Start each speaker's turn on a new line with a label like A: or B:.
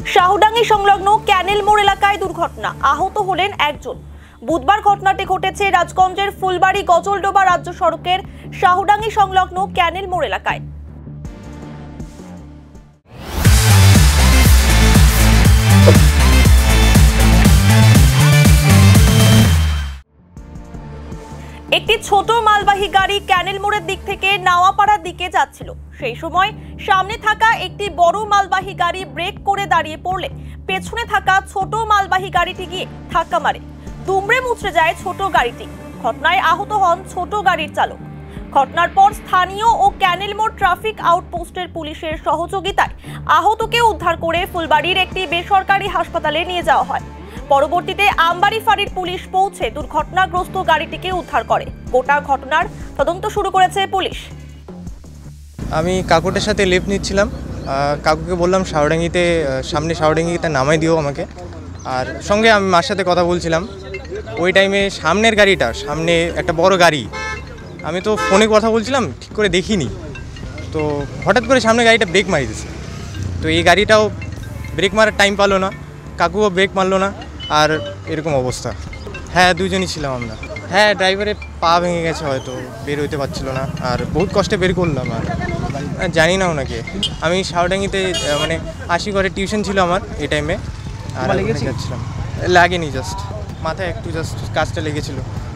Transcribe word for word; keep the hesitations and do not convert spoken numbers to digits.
A: শাহডাঙ্গি সংলগ্ন ক্যানেল মোড় এলাকায় দুর্ঘটনা, আহত হলেন একজন। বুধবার ঘটনাটি ঘটেছে রাজগঞ্জের ফুলবাড়ি গজলডোবা রাজ্য সড়কের শাহডাঙ্গি সংলগ্ন ক্যানেল মোড় এলাকায়। একটি ছোট মালবাহী গাড়ি ক্যানেল মোড়ের দিক থেকে নাওয়াপাড়ার দিকে যাচ্ছিল। সেই সময় সামনে থাকা একটি বড় মালবাহী গাড়ি ব্রেক করে দাঁড়িয়ে পড়লে পেছনে থাকা ছোট মালবাহী গাড়িটি গিয়ে ধাক্কা মারে। দুমড়ে মুচড়ে যায় ছোট গাড়িটি। ঘটনায় আহত হন ছোট গাড়ির চালক। ঘটনার পর স্থানীয় ও ক্যানেল মোড় ট্রাফিক আউটপোস্টের পুলিশের সহযোগিতায় আহতকে উদ্ধার করে ফুলবাড়ির একটি বেসরকারি হাসপাতালে নিয়ে যাওয়া হয়। পরবর্তীতে আমবাড়ি ফাঁড়ির পুলিশ পৌঁছে দুর্ঘটনাগ্রস্ত গাড়িটিকে উদ্ধার করে। গোটা ঘটনার তদন্ত শুরু করেছে পুলিশ।
B: আমি কাকুটার সাথে লিফট নিচ্ছিলাম, কাকুকে বললাম শাহডাঙ্গিতে সামনে শাহডাঙ্গিতে নামাই দিও আমাকে, আর সঙ্গে আমি মার সাথে কথা বলছিলাম। ওই টাইমে সামনের গাড়িটা, সামনে একটা বড় গাড়ি, আমি তো ফোনে কথা বলছিলাম, ঠিক করে দেখিনি, তো হঠাৎ করে সামনে গাড়িটা ব্রেক মারি দিয়েছে। তো এই গাড়িটাও ব্রেক মারার টাইম পালো না, কাকুও ব্রেক মারলো না, আর এরকম অবস্থা। হ্যাঁ, দুজনই ছিলাম আমরা। হ্যাঁ, ড্রাইভারের পা ভেঙে গেছে, হয়তো বের হইতে পারছিল না, আর বহুত কষ্টে বের করলাম। আর জানি না ওনাকে। আমি শাহডাঙ্গিতে মানে আশি করে টিউশন ছিল আমার এই টাইমে, আর যাচ্ছিলাম। লাগেনি, জাস্ট মাথায় একটু জাস্ট কাজটা লেগেছিল।